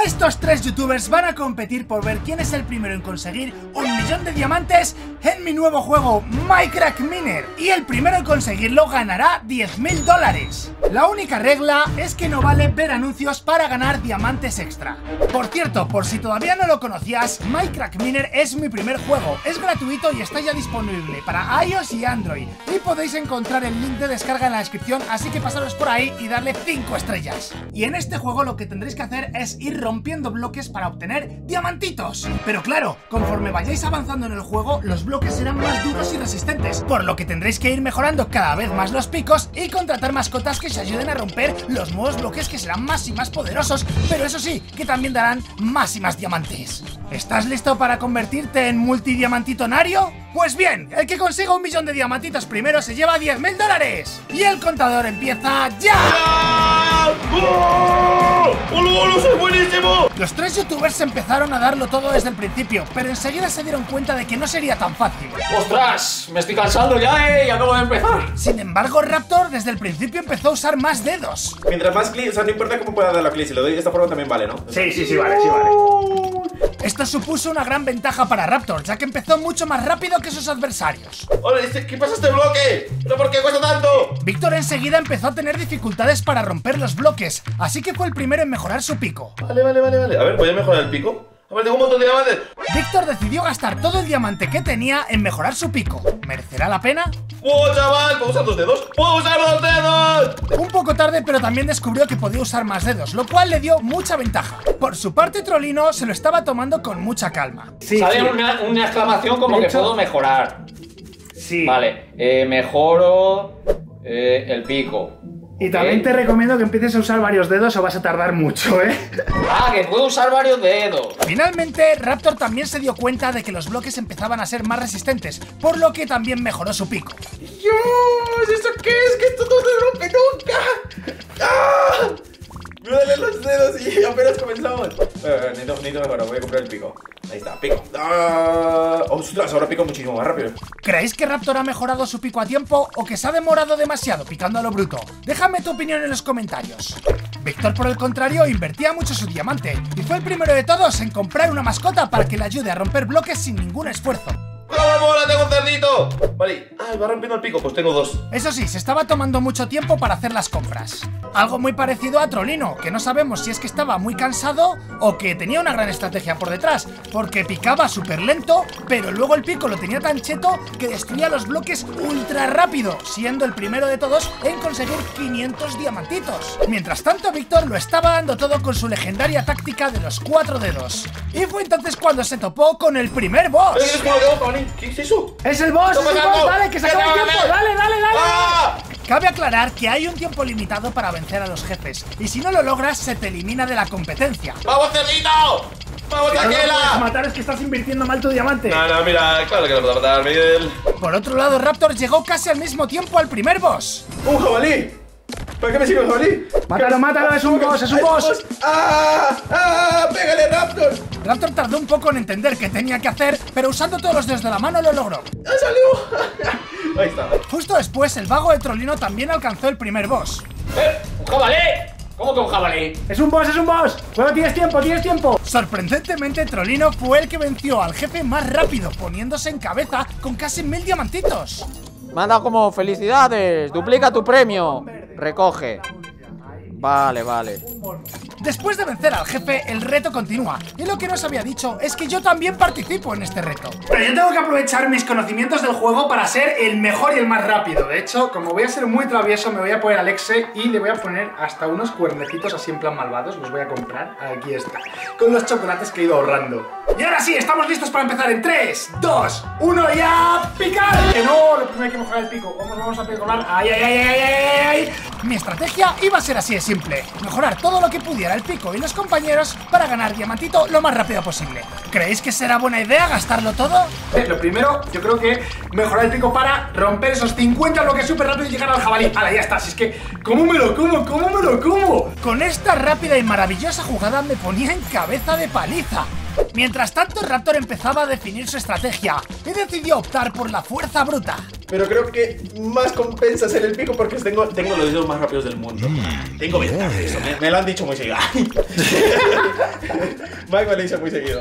Estos tres youtubers van a competir por ver quién es el primero en conseguir 1.000.000 de diamantes en mi nuevo juego Minecraft Miner, y el primero en conseguirlo ganará $10.000. La única regla es que no vale ver anuncios para ganar diamantes extra. Por cierto, por si todavía no lo conocías, Minecraft Miner es mi primer juego, es gratuito y está ya disponible para iOS y Android, y podéis encontrar el link de descarga en la descripción, así que pasaros por ahí y darle 5 estrellas. Y en este juego lo que tendréis que hacer es ir rompiendo bloques para obtener diamantitos. Pero claro, conforme vayáis avanzando en el juego, los bloques serán más duros y resistentes, por lo que tendréis que ir mejorando cada vez más los picos y contratar mascotas que os ayuden a romper los nuevos bloques, que serán más y más poderosos, pero eso sí, que también darán más y más diamantes. ¿Estás listo para convertirte en multidiamantitonario? Pues bien, el que consiga 1.000.000 de diamantitos primero se lleva $10.000. Y el contador empieza ya. ¡Hola, soy buenísimo! Los tres youtubers empezaron a darlo todo desde el principio, pero enseguida se dieron cuenta de que no sería tan fácil. ¡Ostras! Me estoy cansando ya, y acabo de empezar. Sin embargo, Raptor desde el principio empezó a usar más dedos. Mientras más clic, o sea, no importa cómo pueda dar la clic, si lo doy de esta forma también vale, ¿no? Sí, vale. Esto supuso una gran ventaja para Raptor, ya que empezó mucho más rápido que sus adversarios. ¡Hola! ¿Qué pasa este bloque? ¿Pero por qué cuesta tanto? Víctor enseguida empezó a tener dificultades para romper los bloques, así que fue el primero en mejorar su pico. Vale. A ver, ¿voy a mejorar el pico? A ver, tengo un montón de diamantes. Víctor decidió gastar todo el diamante que tenía en mejorar su pico. ¿Merecerá la pena? ¡Oh, chaval! ¿Puedo usar 2 dedos? ¡Puedo usar 2 dedos! Un poco tarde, pero también descubrió que podía usar más dedos, lo cual le dio mucha ventaja. Por su parte, Trollino se lo estaba tomando con mucha calma. Sale una exclamación como que puedo mejorar. Sí. Vale, mejoro el pico. Y también te recomiendo que empieces a usar varios dedos o vas a tardar mucho, ¿eh? Ah, que puedo usar varios dedos. Finalmente, Raptor también se dio cuenta de que los bloques empezaban a ser más resistentes, por lo que también mejoró su pico. ¡Dios! ¿Eso qué es? ¡Que esto no se rompe nunca! ¡Ah! Me duelen los dedos y apenas comenzamos. Necesito mejorar, voy a comprar el pico. Ahí está, pico. ¡Ah! ¡Ostras! Ahora pico muchísimo más rápido. ¿Creéis que Raptor ha mejorado su pico a tiempo o que se ha demorado demasiado picando a lo bruto? Déjame tu opinión en los comentarios. Víctor, por el contrario, invertía mucho su diamante y fue el primero de todos en comprar una mascota para que le ayude a romper bloques sin ningún esfuerzo. ¡Vamos, mola! ¡Tengo un cerdito! Vale, va rompiendo el pico, pues tengo 2. Eso sí, se estaba tomando mucho tiempo para hacer las compras. Algo muy parecido a Trollino, que no sabemos si es que estaba muy cansado o que tenía una gran estrategia por detrás, porque picaba súper lento, pero luego el pico lo tenía tan cheto que destruía los bloques ultra rápido, siendo el primero de todos en conseguir 500 diamantitos. Mientras tanto, Víctor lo estaba dando todo con su legendaria táctica de los 4 dedos. Y fue entonces cuando se topó con el primer boss. ¿Qué es eso? ¡Es el boss! ¡Es el boss! ¡Dale, que se acaba el tiempo! ¡Dale! ¡Ah! Cabe aclarar que hay un tiempo limitado para vencer a los jefes, y si no lo logras, se te elimina de la competencia. ¡Vamos, cerdito! ¡Vamos, No lo puedes Aquela! matar, es que estás invirtiendo mal tu diamante. No, mira, claro que lo puedo matar, Miguel. Por otro lado, Raptor llegó casi al mismo tiempo al primer boss. ¡Un jabalí! ¿Para qué me sirve el jabalí? Mátalo, es un boss, es un boss. ¡Ah! ¡Pégale, Raptor! Raptor tardó un poco en entender qué tenía que hacer, pero usando todos los dedos de la mano lo logró. ¡Ha salido! Ahí está. Justo después, el vago de Trollino también alcanzó el primer boss. ¡Un jabalí! ¿Cómo que un jabalí? Es un boss, es un boss. Bueno, tienes tiempo. Sorprendentemente, Trollino fue el que venció al jefe más rápido, poniéndose en cabeza con casi 1.000 diamantitos. Manda como felicidades, duplica tu premio. Recoge. Vale. Después de vencer al jefe, el reto continúa. Y lo que no os había dicho es que yo también participo en este reto. Pero yo tengo que aprovechar mis conocimientos del juego para ser el mejor y el más rápido. De hecho, como voy a ser muy travieso, me voy a poner al Exe y le voy a poner hasta unos cuernecitos así en plan malvados. Los voy a comprar. Aquí está. Con los chocolates que he ido ahorrando. Y ahora sí, estamos listos para empezar en 3, 2, 1 y ¡a picar! Que no, lo primero hay que mejorar el pico. Vamos a picolar. ¡Ay! Mi estrategia iba a ser así de simple: mejorar todo lo que pudiera el pico y los compañeros para ganar diamantito lo más rápido posible. ¿Creéis que será buena idea gastarlo todo? Lo primero, yo creo que mejorar el pico para romper esos 50 bloques súper rápido y llegar al jabalí. ¡Hala, ya está! Si es que, ¿cómo me lo como? Con esta rápida y maravillosa jugada me ponía en cabeza de paliza. Mientras tanto, Raptor empezaba a definir su estrategia y decidió optar por la fuerza bruta. Pero creo que más compensa ser el pico porque tengo los dedos más rápidos del mundo. Tengo ventaja, eso me lo han dicho muy seguido. Mike me lo dice muy seguido.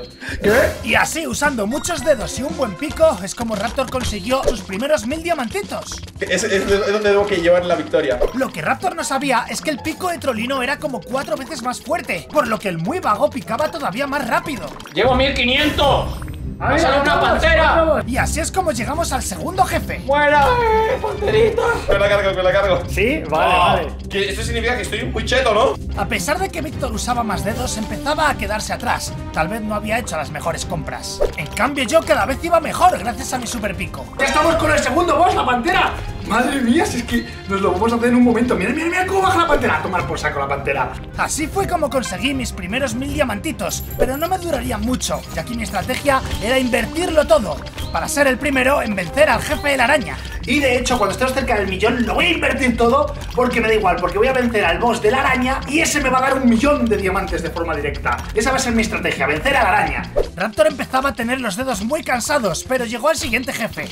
Y así, usando muchos dedos y un buen pico, es como Raptor consiguió sus primeros 1000 diamantitos. Es donde debo que llevar la victoria. Lo que Raptor no sabía es que el pico de Trollino era como 4 veces más fuerte, por lo que el muy vago picaba todavía más rápido. ¡Llevo 1500! ¡Me sale una pantera! Y así es como llegamos al segundo jefe. ¡Muera! ¡Panterita! Me la cargo. Sí, vale. Que esto significa que estoy muy cheto, ¿no? A pesar de que Víctor usaba más dedos, empezaba a quedarse atrás. Tal vez no había hecho las mejores compras. En cambio, yo cada vez iba mejor gracias a mi super pico. Ya estamos con el segundo boss, la pantera. Madre mía, si es que nos lo vamos a hacer en un momento. Mira cómo baja la pantera. A tomar por saco la pantera. Así fue como conseguí mis primeros 1000 diamantitos, pero no me duraría mucho, ya que mi estrategia era invertirlo todo, para ser el primero en vencer al jefe de la araña. Y de hecho, cuando estemos cerca del 1.000.000, lo voy a invertir todo, porque me da igual, porque voy a vencer al boss de la araña y ese me va a dar 1.000.000 de diamantes de forma directa. Esa va a ser mi estrategia, vencer a la araña. Raptor empezaba a tener los dedos muy cansados, pero llegó al siguiente jefe.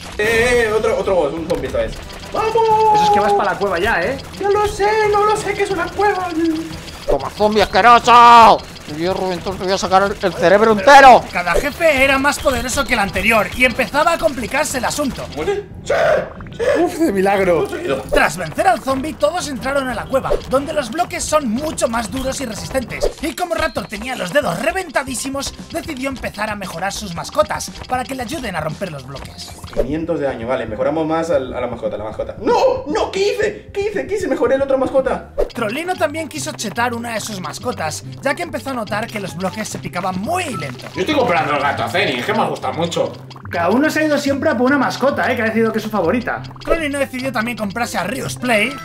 Otro boss, un zombie esta vez. ¡Vamos! Eso es que vas para la cueva ya, ¿eh? No lo sé, que es una cueva. ¡Toma, zombie asqueroso! Hierro, entonces voy a sacar el cerebro entero. Cada jefe era más poderoso que el anterior y empezaba a complicarse el asunto. ¿Muere? ¡Sí! ¡Uf, de milagro! Tras vencer al zombie, todos entraron a la cueva, donde los bloques son mucho más duros y resistentes. Y como Raptor tenía los dedos reventadísimos, decidió empezar a mejorar sus mascotas para que le ayuden a romper los bloques. 500 de daño, vale, mejoramos más a la mascota. ¡No! ¿Qué hice? Mejoré la otra mascota. Trollino también quiso chetar una de sus mascotas, ya que empezó a notar que los bloques se picaban muy lento. Yo estoy comprando el gato a Zeni, es que me gusta mucho. Cada uno se ha ido siempre a por una mascota, que ha decidido que es su favorita. Trollino decidió también comprarse a Rius Play.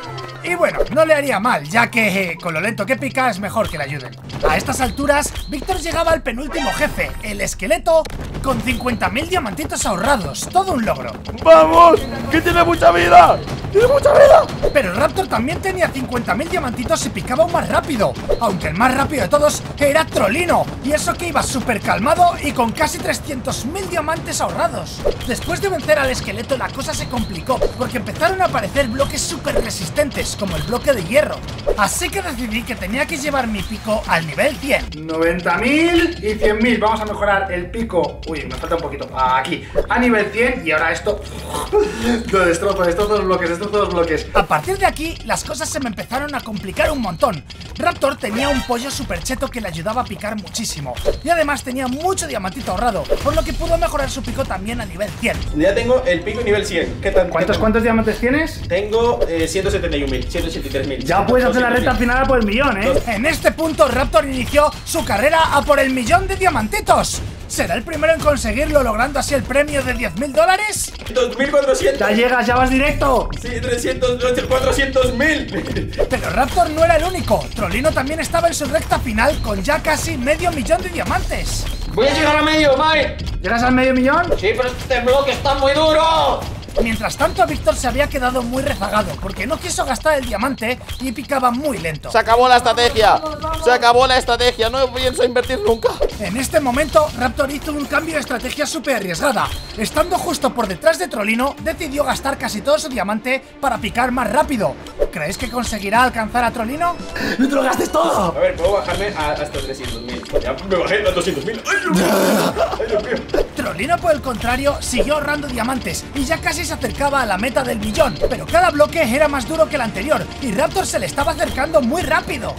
Y bueno, no le haría mal, ya que con lo lento que pica es mejor que le ayuden. A estas alturas, Víctor llegaba al penúltimo jefe, el esqueleto, con 50.000 diamantitos ahorrados, todo un logro. ¡Vamos! ¡Que tiene mucha vida! Pero Raptor también tenía 50.000 diamantitos y picaba aún más rápido, aunque el más rápido de todos era Trollino, y eso que iba súper calmado y con casi 300.000 diamantes ahorrados. Después de vencer al esqueleto la cosa se complicó, porque empezaron a aparecer bloques súper resistentes, como el bloque de hierro. Así que decidí que tenía que llevar mi pico al nivel 100. 90.000 y 100.000. Vamos a mejorar el pico. Uy, me falta un poquito. Aquí, a nivel 100. Y ahora esto lo destrozo los bloques. A partir de aquí, las cosas se me empezaron a complicar un montón. Raptor tenía un pollo super cheto que le ayudaba a picar muchísimo. Y además tenía mucho diamantito ahorrado, por lo que pudo mejorar su pico también a nivel 100. Ya tengo el pico nivel 100. ¿Cuántos diamantes tienes? Tengo 171.000, 183.000. Ya puedes hacer la recta final a por el 1.000.000, ¿eh? En este punto, Raptor inició su carrera a por el 1.000.000 de diamantitos. ¿Será el primero en conseguirlo, logrando así el premio de 10.000 dólares? 2.400. Ya llegas, ya vas directo. Sí, 300, 400.000. Pero Raptor no era el único. Trollino también estaba en su recta final con ya casi 500.000 de diamantes. Voy a llegar a medio, Mike. ¿Llegas al 500.000? Sí, pero este bloque está muy duro. Mientras tanto, Víctor se había quedado muy rezagado porque no quiso gastar el diamante y picaba muy lento. Se acabó la estrategia. No pienso invertir nunca. En este momento, Raptor hizo un cambio de estrategia súper arriesgada. Estando justo por detrás de Trollino, decidió gastar casi todo su diamante para picar más rápido. ¿Creéis que conseguirá alcanzar a Trollino? ¡No te lo gastes todo! A ver, puedo bajarme hasta 300.000. Ya me bajé a 200.000. ¡Ay, Dios mío! Trollino, por el contrario, siguió ahorrando diamantes y ya casi se acercaba a la meta del 1.000.000, pero cada bloque era más duro que el anterior y Raptor se le estaba acercando muy rápido.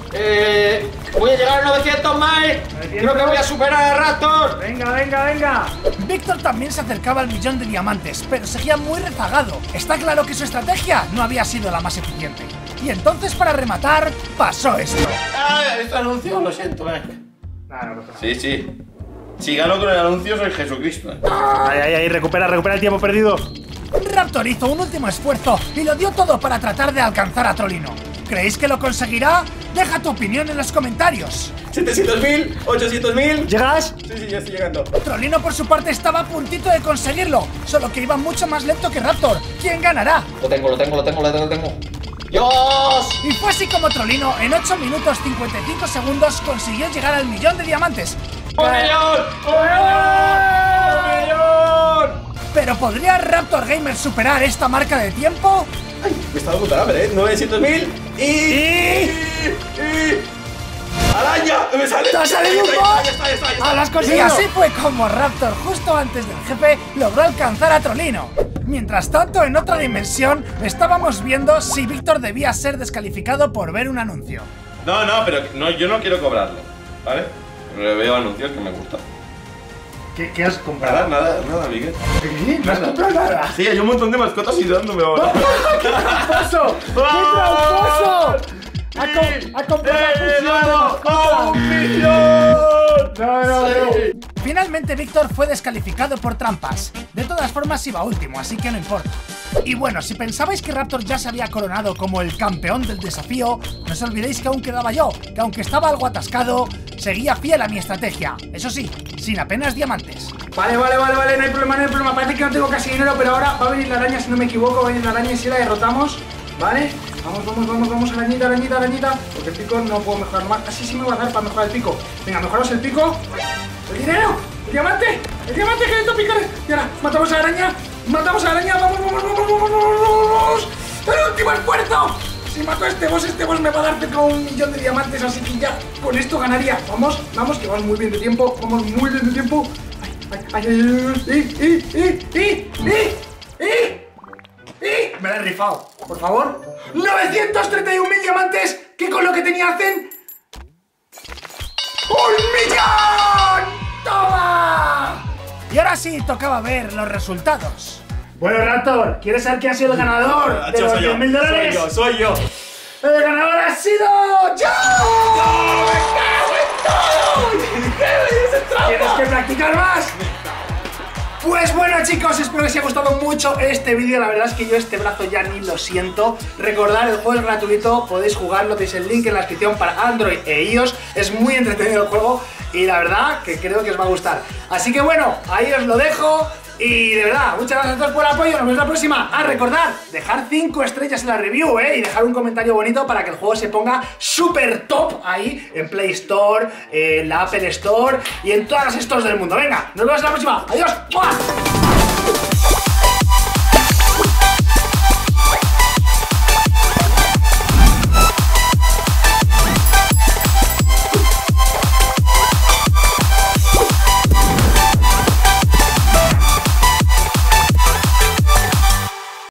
Voy a llegar a 900, Mike. Creo que voy a superar a Raptor. Venga. Víctor también se acercaba al 1.000.000 de diamantes, pero seguía muy rezagado. Está claro que su estrategia no había sido la más eficiente. Y entonces, para rematar, pasó esto. Este anuncio, lo siento, No. Sí. Si gano con el anuncio, soy Jesucristo. Ay, recupera el tiempo perdido. Raptor hizo un último esfuerzo y lo dio todo para tratar de alcanzar a Trollino. ¿Creéis que lo conseguirá? Deja tu opinión en los comentarios. 700.000, 800.000. ¿Llegas? Sí, ya estoy llegando. Trollino, por su parte, estaba a puntito de conseguirlo, solo que iba mucho más lento que Raptor. ¿Quién ganará? Lo tengo. ¡Dios! Y fue así como Trollino, en 8 minutos 55 segundos, consiguió llegar al 1.000.000 de diamantes. ¡Un millón! ¿Pero podría Raptor Gamer superar esta marca de tiempo? Ay, me estaba contando, 900.000 y... ¡Araña! ¡Me sale! ¡Te ha salido un Ahí bot! está. ¡A las cosas! Y así fue como Raptor, justo antes del jefe, logró alcanzar a Trolino. Mientras tanto, en otra dimensión, estábamos viendo si Víctor debía ser descalificado por ver un anuncio. No, pero no, yo no quiero cobrarlo, ¿vale? Pero veo anuncios que me gustan. ¿Qué has comprado? Nada, Miguel. ¿Qué? ¿No has comprado nada? Sí, hay un montón de mascotas y dándome ahora. ¡Qué tramposo! ¡Qué tramposo! ¡Ha comprado la fusión de mascotas! ¡Un millón! No. Finalmente Víctor fue descalificado por trampas. De todas formas iba último, así que no importa. Y bueno, si pensabais que Raptor ya se había coronado como el campeón del desafío, no os olvidéis que aún quedaba yo, que aunque estaba algo atascado, seguía fiel a mi estrategia. Eso sí, sin apenas diamantes. Vale, no hay problema. Parece que no tengo casi dinero, pero ahora va a venir la araña, si no me equivoco, va a venir la araña y si la derrotamos, ¿vale? Vamos, arañita. Porque el pico no puedo mejorar más. Así sí me va a dar para mejorar el pico. Venga, mejoramos el pico. ¡El dinero! ¡El diamante que necesito picar! Y ahora, matamos a la araña. ¡Vamos! ¡El último esfuerzo! Si mato a este boss me va a dar cerca de 1 millón de diamantes, así que ya con esto ganaría. Vamos, que vamos muy bien de tiempo. Me la he rifado, por favor. 931.000 diamantes, que con lo que tenía hacen ¡1 millón! ¡Toma! Y ahora sí, tocaba ver los resultados. Bueno, Raptor, ¿quieres saber quién ha sido el ganador de los 10.000 dólares? Soy yo. ¡El ganador ha sido yo! ¡No! ¡Me cago en todo! ¿Tienes que practicar más? Pues bueno, chicos, espero que os haya gustado mucho este vídeo. La verdad es que yo este brazo ya ni lo siento. Recordad, el juego es gratuito, podéis jugarlo, tenéis el link en la descripción para Android e iOS. Es muy entretenido el juego y la verdad que creo que os va a gustar. Así que bueno, ahí os lo dejo. Y de verdad, muchas gracias a todos por el apoyo. Nos vemos la próxima. Recordad, dejar 5 estrellas en la review, y dejar un comentario bonito para que el juego se ponga súper top ahí en Play Store, en la Apple Store y en todas las stores del mundo. Venga, nos vemos la próxima. Adiós. ¡Mua!